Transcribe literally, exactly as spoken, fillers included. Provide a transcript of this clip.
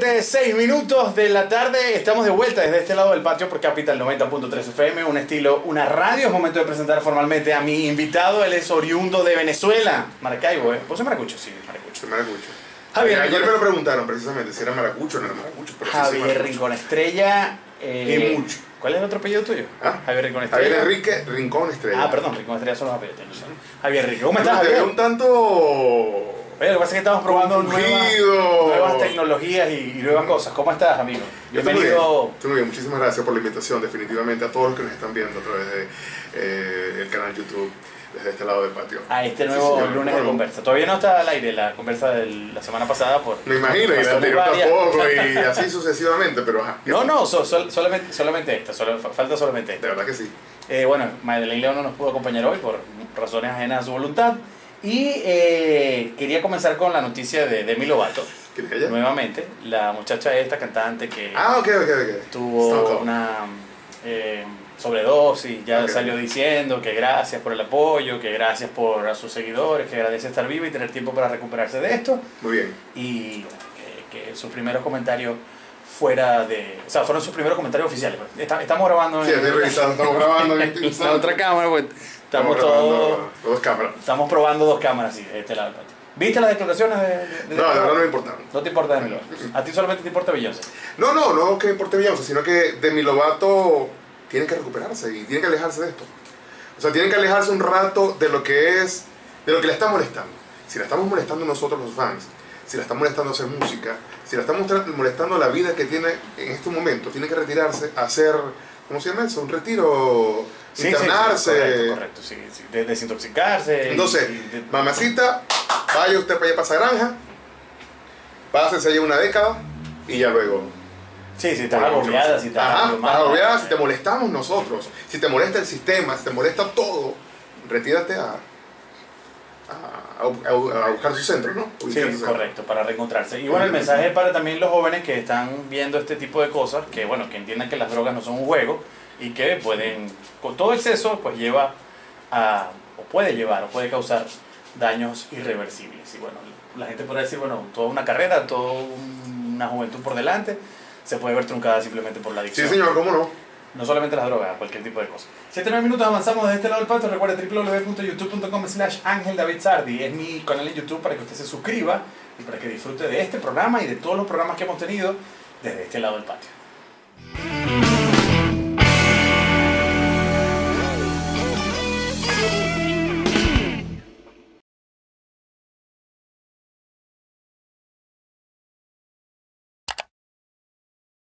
siete, seis minutos de la tarde. Estamos de vuelta desde este lado del patio por Capital noventa punto tres F M, un estilo, una radio. Es momento de presentar formalmente a mi invitado. Él es oriundo de Venezuela, Maracaibo, ¿eh? ¿Vos sos maracucho? Sí, maracucho. Soy maracucho. Javier, ayer me lo preguntaron precisamente si era maracucho o no era maracucho. Pero Javier sí Rincón Estrella. Eh, y mucho. ¿Cuál es el otro apellido tuyo? ¿Ah? Javier Rincón Estrella. Javier Enrique Rincón Estrella. Ah, perdón, Rincón Estrella son los apellidos. Javier Rincón, ¿cómo Bueno, estás, te veo Javier? un tanto... Oye, lo que pasa es que estamos probando nuevas, Confundido. nuevas tecnologías y, y nuevas cosas. ¿Cómo estás, amigo? Bienvenido. Estoy muy bien, muchísimas gracias por la invitación, definitivamente a todos los que nos están viendo a través del de, eh, canal YouTube, desde este lado del patio. A este nuevo sí, lunes bueno, de conversa. Todavía no está al aire la conversa de la semana pasada por... Me imagino, y la anterior tampoco, y así sucesivamente, pero ajá. No, no, so, so, solamente, solamente esta, solo, falta solamente esta. De verdad que sí. Eh, bueno, Madeleine León no nos pudo acompañar hoy por razones ajenas a su voluntad. Y eh, quería comenzar con la noticia de Demi Lovato. ¿Quién es ella? Nuevamente, la muchacha esta cantante que ah, ok, ok, ok. tuvo una eh, sobredosis, ya okay. salió diciendo que gracias por el apoyo, que gracias por a sus seguidores, que agradece estar viva y tener tiempo para recuperarse de esto. Muy bien. Y bueno, que, que sus primeros comentarios fuera de... O sea, fueron sus primeros comentarios oficiales. Está, estamos grabando... Sí, en, estoy revisando, estamos grabando en, en la otra cámara, pues estamos, estamos todos... dos cámaras. Estamos probando dos cámaras, sí, de este lado del patio. ¿Viste las declaraciones de, de, de No, la verdad no me importaron. No te importa Demi Lovato. A ti solamente te importa Beyoncé. No, no, no que me importe Beyoncé, sino que Demi Lovato tiene que recuperarse y tiene que alejarse de esto. O sea, tiene que alejarse un rato de lo que es, de lo que la está molestando. Si la estamos molestando nosotros los fans, si la está molestando hacer música, si la estamos molestando la vida que tiene en este momento, tiene que retirarse a hacer, ¿cómo se llama eso? Un retiro, sí, internarse. Sí, sí, correcto, correcto, sí, sí, de, desintoxicarse. Entonces, y, y de... mamacita, vaya usted para allá para esa granja, pásese allá una década y ya luego. Sí, si estás agobiada, si estás Ajá, agobiada, agobiada, si te molestamos nosotros, si te molesta el sistema, si te molesta todo, retírate a, a, a, a buscar su centro, ¿no? Sí, correcto, para reencontrarse. Y bueno, el mensaje para también los jóvenes que están viendo este tipo de cosas, que bueno, que entiendan que las drogas no son un juego y que pueden, con todo exceso, pues lleva a, o puede llevar, o puede causar daños irreversibles. Y bueno, la gente puede decir, bueno, toda una carrera, toda una juventud por delante, se puede ver truncada simplemente por la adicción. Sí, señor, ¿cómo no? No solamente las drogas, cualquier tipo de cosas. siete nueve minutos avanzamos desde este lado del patio. Recuerda w w w punto youtube punto com slash Ángel David Sardi. Es mi canal en YouTube para que usted se suscriba y para que disfrute de este programa y de todos los programas que hemos tenido desde este lado del patio.